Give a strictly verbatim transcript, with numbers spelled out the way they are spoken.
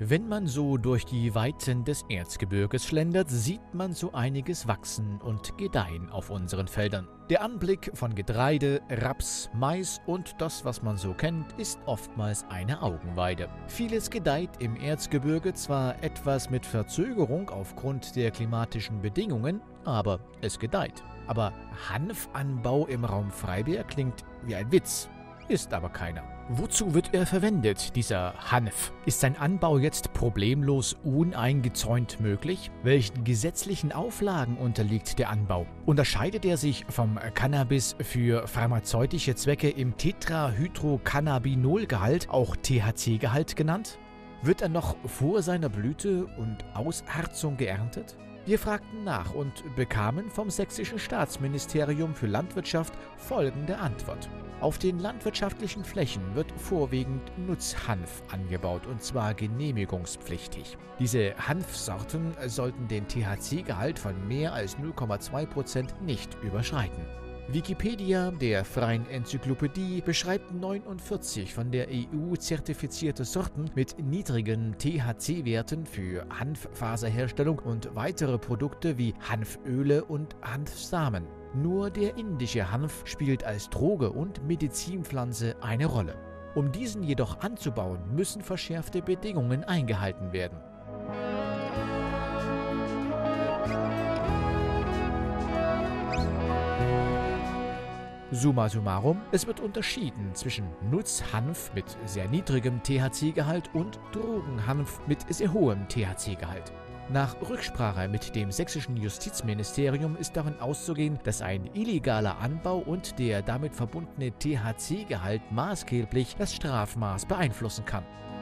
Wenn man so durch die Weiten des Erzgebirges schlendert, sieht man so einiges wachsen und gedeihen auf unseren Feldern. Der Anblick von Getreide, Raps, Mais und das, was man so kennt, ist oftmals eine Augenweide. Vieles gedeiht im Erzgebirge zwar etwas mit Verzögerung aufgrund der klimatischen Bedingungen, aber es gedeiht. Aber Hanfanbau im Raum Freiberg klingt wie ein Witz, ist aber keiner. Wozu wird er verwendet, dieser Hanf? Ist sein Anbau jetzt problemlos uneingezäunt möglich? Welchen gesetzlichen Auflagen unterliegt der Anbau? Unterscheidet er sich vom Cannabis für pharmazeutische Zwecke im Tetrahydrocannabinolgehalt, auch T H C-Gehalt genannt? Wird er noch vor seiner Blüte und Ausharzung geerntet? Wir fragten nach und bekamen vom sächsischen Staatsministerium für Landwirtschaft folgende Antwort. Auf den landwirtschaftlichen Flächen wird vorwiegend Nutzhanf angebaut, und zwar genehmigungspflichtig. Diese Hanfsorten sollten den T H C-Gehalt von mehr als null Komma zwei Prozent nicht überschreiten. Wikipedia, der freien Enzyklopädie, beschreibt neunundvierzig von der E U zertifizierte Sorten mit niedrigen T H C-Werten für Hanffaserherstellung und weitere Produkte wie Hanföle und Hanfsamen. Nur der indische Hanf spielt als Droge und Medizinpflanze eine Rolle. Um diesen jedoch anzubauen, müssen verschärfte Bedingungen eingehalten werden. Summa summarum, es wird unterschieden zwischen Nutzhanf mit sehr niedrigem T H C-Gehalt und Drogenhanf mit sehr hohem T H C-Gehalt. Nach Rücksprache mit dem sächsischen Justizministerium ist davon auszugehen, dass ein illegaler Anbau und der damit verbundene T H C-Gehalt maßgeblich das Strafmaß beeinflussen kann.